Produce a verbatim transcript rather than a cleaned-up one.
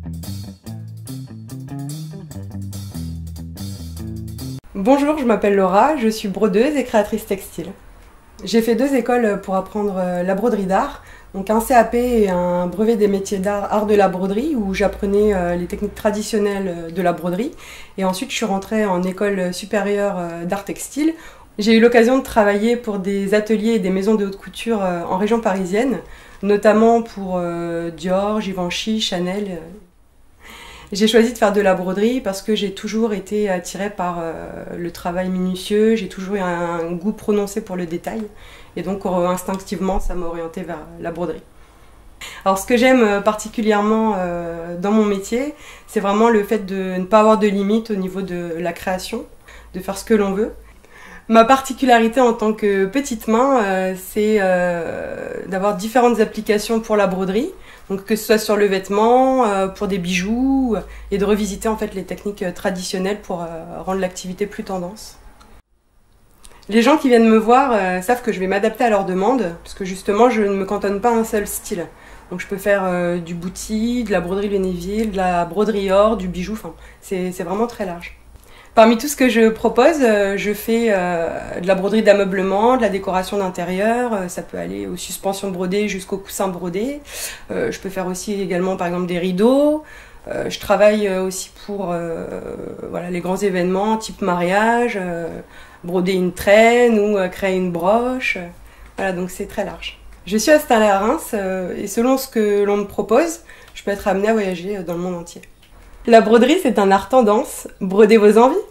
Bonjour, je m'appelle Laura, je suis brodeuse et créatrice textile. J'ai fait deux écoles pour apprendre la broderie d'art, donc un C A P et un brevet des métiers d'art, art de la broderie, où j'apprenais les techniques traditionnelles de la broderie. Et ensuite, je suis rentrée en école supérieure d'art textile. J'ai eu l'occasion de travailler pour des ateliers et des maisons de haute couture en région parisienne, notamment pour Dior, Givenchy, Chanel. J'ai choisi de faire de la broderie parce que j'ai toujours été attirée par euh, le travail minutieux, j'ai toujours eu un, un goût prononcé pour le détail et donc euh, instinctivement ça m'a orientée vers la broderie. Alors ce que j'aime particulièrement euh, dans mon métier, c'est vraiment le fait de ne pas avoir de limite au niveau de la création, de faire ce que l'on veut. Ma particularité en tant que petite main, euh, c'est euh, d'avoir différentes applications pour la broderie, donc que ce soit sur le vêtement, euh, pour des bijoux, et de revisiter en fait les techniques traditionnelles pour euh, rendre l'activité plus tendance. Les gens qui viennent me voir euh, savent que je vais m'adapter à leurs demandes, parce que justement je ne me cantonne pas à un seul style. Donc je peux faire euh, du bouti, de la broderie Lunéville, de la broderie or, du bijou, enfin c'est vraiment très large. Parmi tout ce que je propose, je fais euh, de la broderie d'ameublement, de la décoration d'intérieur, euh, ça peut aller aux suspensions brodées jusqu'aux coussins brodés. Euh, je peux faire aussi également par exemple des rideaux. Euh, je travaille aussi pour euh, voilà, les grands événements type mariage, euh, broder une traîne ou euh, créer une broche. Voilà, donc c'est très large. Je suis installée à Reims euh, et selon ce que l'on me propose, je peux être amenée à voyager dans le monde entier. La broderie, c'est un art tendance. Brodez vos envies.